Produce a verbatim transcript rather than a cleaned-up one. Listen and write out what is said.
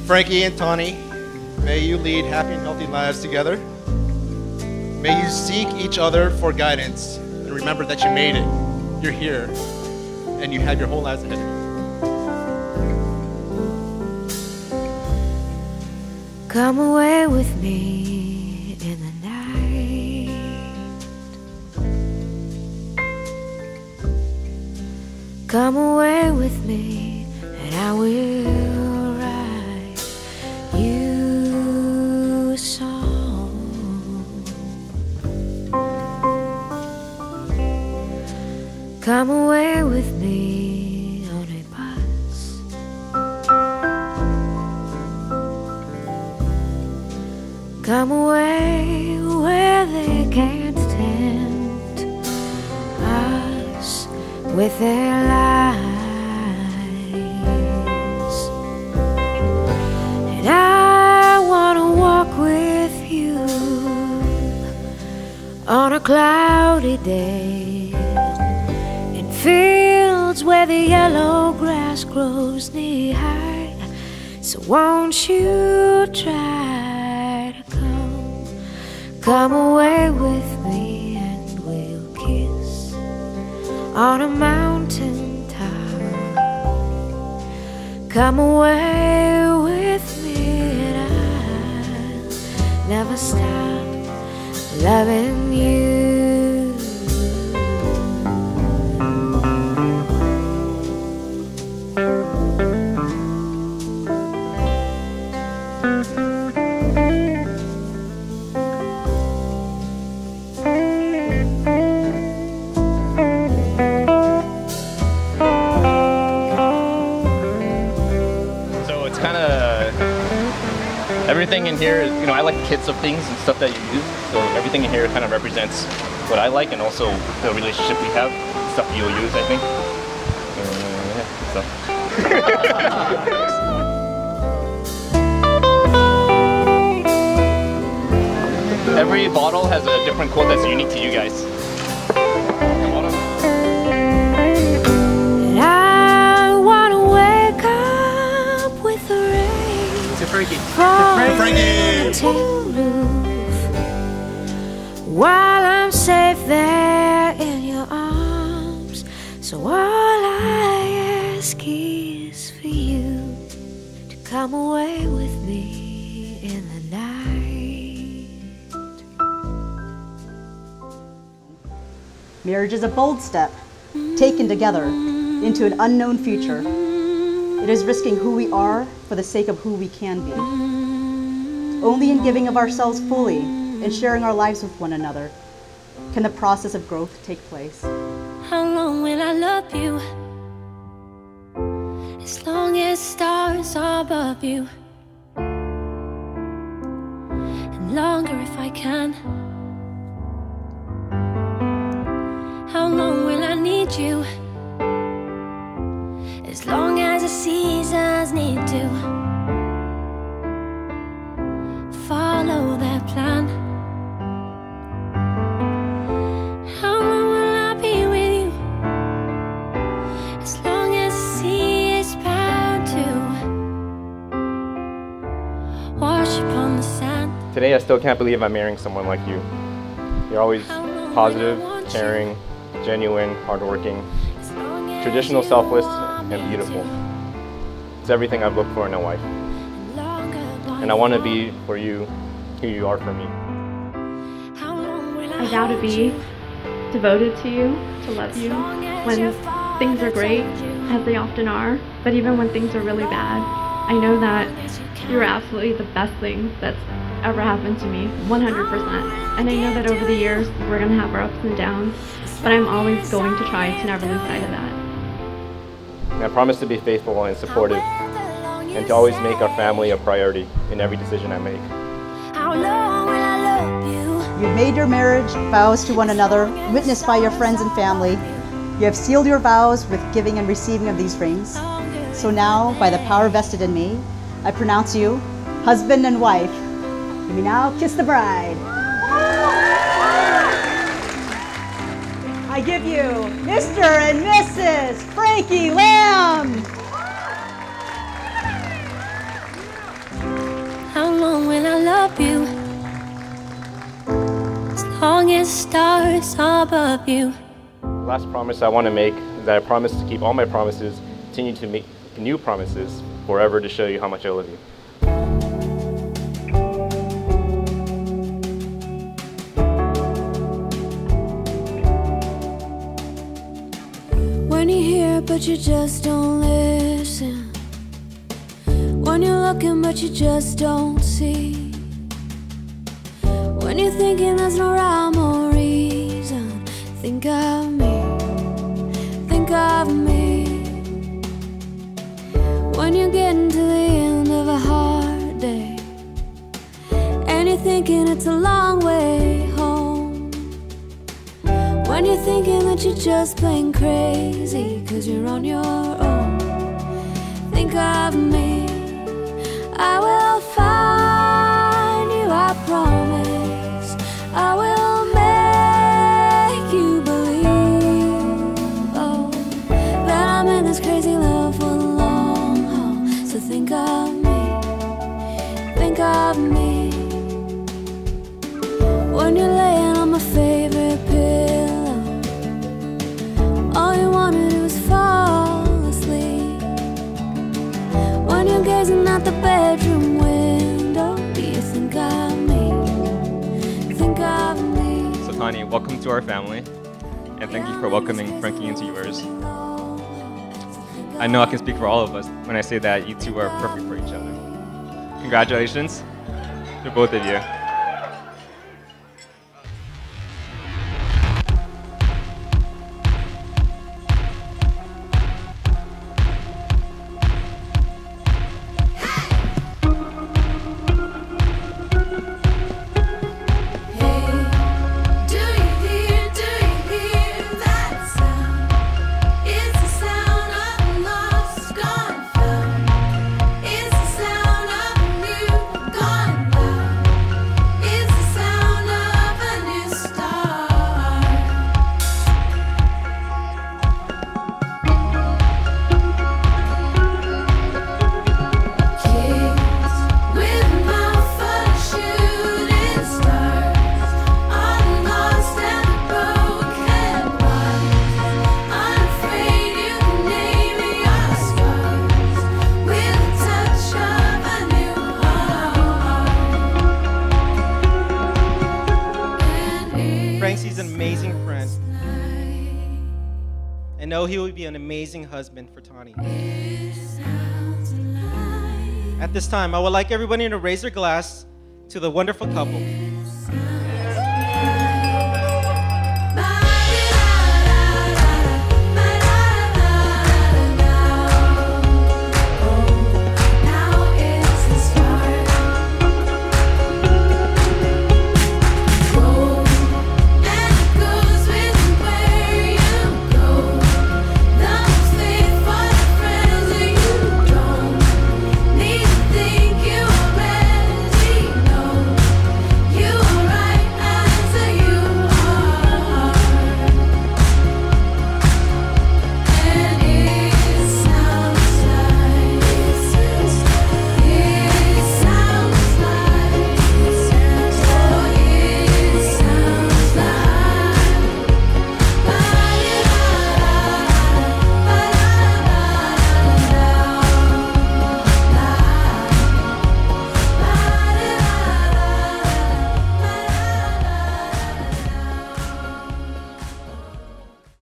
Frankie and Tawnee, may you lead happy and healthy lives together. May you seek each other for guidance and remember that you made it. You're here and you have your whole lives ahead of you. Come away with me in the night. Come away with me and I will write you a song. Come away with me on a bus. Come away where they can't tempt us with their lies. And I wanna walk with you on a cloudy day in fields where the yellow grass grows knee high. So won't you try to come, come away with me and we'll kiss on a mountain top. Come away with me and I'll never stop loving you. Everything in here, you know, I like kits of things and stuff that you use, so everything in here kind of represents what I like and also the relationship we have, stuff you'll use, I think. Uh, yeah, so. Every bottle has a different quote that's unique to you guys. Frankie. Frankie. While I'm safe there in your arms, so all I ask is for you to come away with me in the night. Marriage is a bold step, taken together into an unknown future. It is risking who we are for the sake of who we can be. Only in giving of ourselves fully and sharing our lives with one another can the process of growth take place. How long will I love you? As long as stars are above you, and longer if I can. How long will I need you? As long as the seasons need to follow that plan. How long will I be with you? As long as the sea is bound to wash upon the sand. Today I still can't believe I'm marrying someone like you. You're always positive, caring, genuine, hardworking, traditional, selfless, and beautiful. It's everything I've looked for in a wife. And I want to be for you who you are for me. I vow to be devoted to you, to love you when things are great, as they often are, but even when things are really bad. I know that you're absolutely the best thing that's ever happened to me, one hundred percent. And I know that over the years we're going to have our ups and downs, but I'm always going to try to never lose sight of that. And I promise to be faithful and supportive, and to always make our family a priority in every decision I make. How long will I love you? You've made your marriage vows to one another, witnessed by your friends and family. You have sealed your vows with giving and receiving of these rings. So now, by the power vested in me, I pronounce you husband and wife. You may now kiss the bride. I give you Mister and Missus Frankie Lamb. long as stars above you. The last promise I want to make is that I promise to keep all my promises, continue to make new promises forever to show you how much I love you. When you hear but you just don't listen, when you're looking but you just don't see, when you're thinking there's no rhyme or reason, think of me, think of me. When you're getting to the end of a hard day and you're thinking it's a long way home, when you're thinking that you're just plain crazy 'cause you're on your own, think of me. I will find you, I promise. I will make you believe, oh, that I'm in this crazy love for the long haul. So think of me, think of me. When you're laying on my favorite pillow, all you wanna do is fall asleep. When you're gazing out the bedroom window, do you think of me? Think of me. So Tawnee, welcome to our family, and thank you for welcoming Frankie into yours. I know I can speak for all of us when I say that you two are perfect for each other. Congratulations to both of you. Frankie's an amazing friend. I know he will be an amazing husband for Tawnee. At this time, I would like everybody to raise their glass to the wonderful couple.